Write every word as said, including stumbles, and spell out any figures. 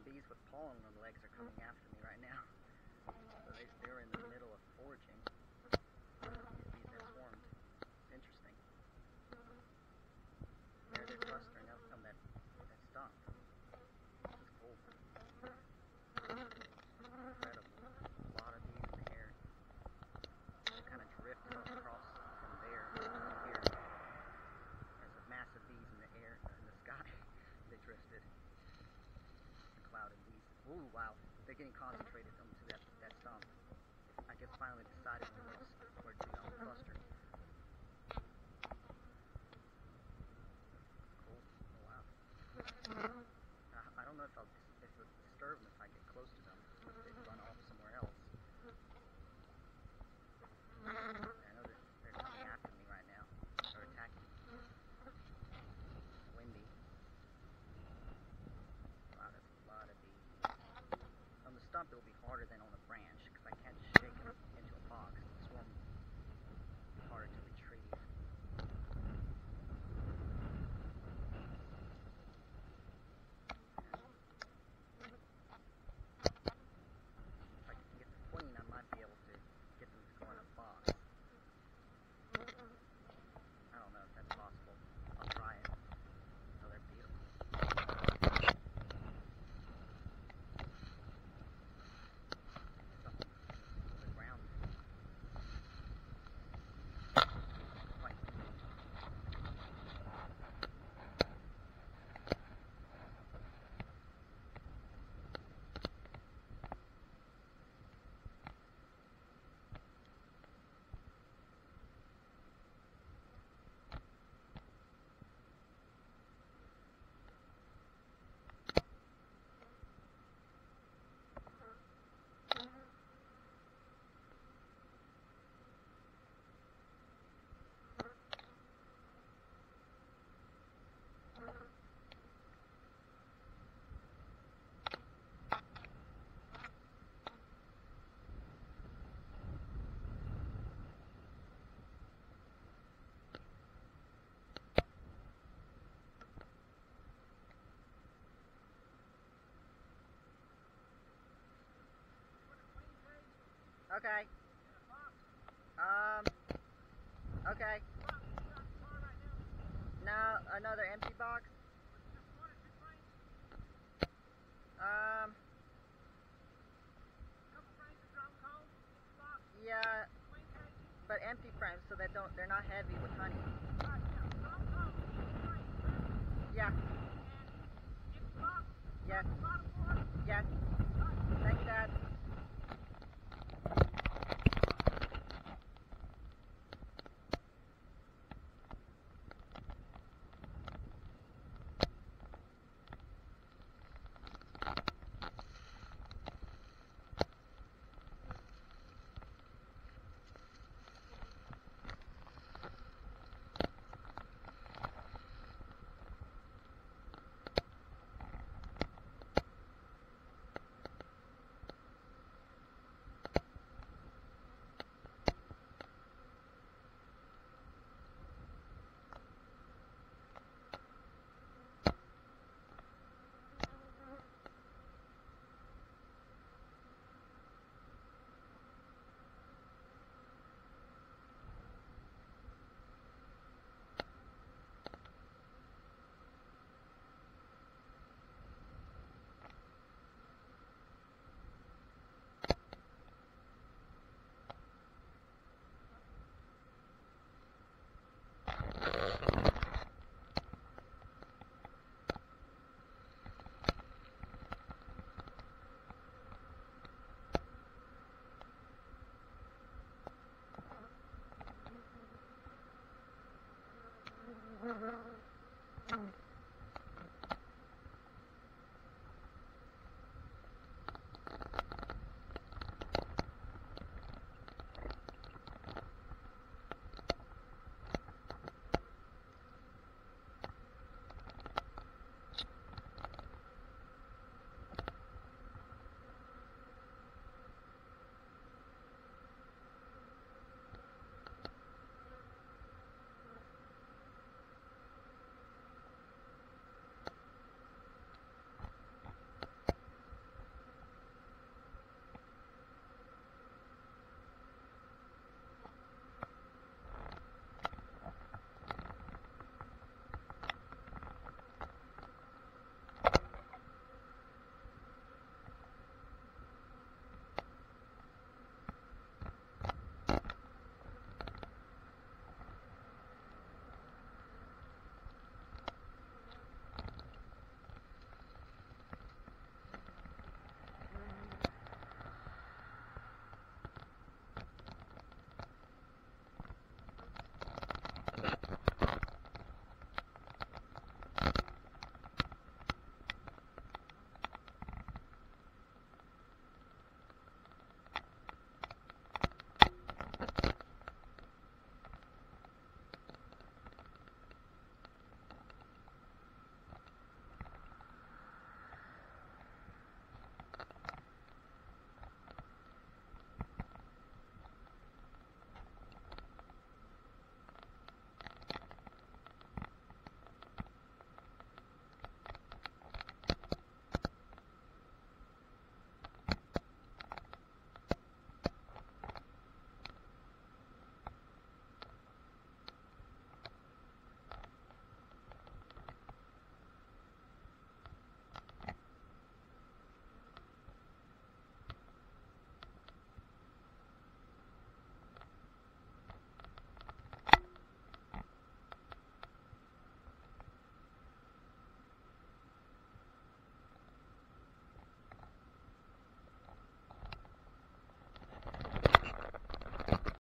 bees with pollen on the legs are coming after me right now. So they, they're in the middle of foraging. These bees have swarmed. It's interesting. There they're clustering up from that, that stump. This is cool. Incredible. A lot of bees in the air. They kind of drifted across from there to here. There's a massive bees in the air, in the sky. They drifted. The cloud of bees. Ooh, wow. They're getting concentrated onto that, that stump. I guess finally decided where to, where to um, cluster. Cool. Oh, wow. Uh, I don't know if I'll if it'll disturb them if I get close to them. If they run off somewhere else. I know they're, they're coming after me right now. They're attacking. It's windy. Wow, that's a lot of bees. On the stump it'll be harder than on the branch because I can't just shake them into a box. The swarm will be harder to retrieve. If I can get the queen, I might be able to get them to go in a box. I don't know if that's possible. I'll try it. Oh, they're beautiful. The ground. Quite windy. Okay. Um. Okay. No, another empty box. Um. Yeah. But empty frames, so they don't. They're not heavy with honey. Yeah. Yes. Yes.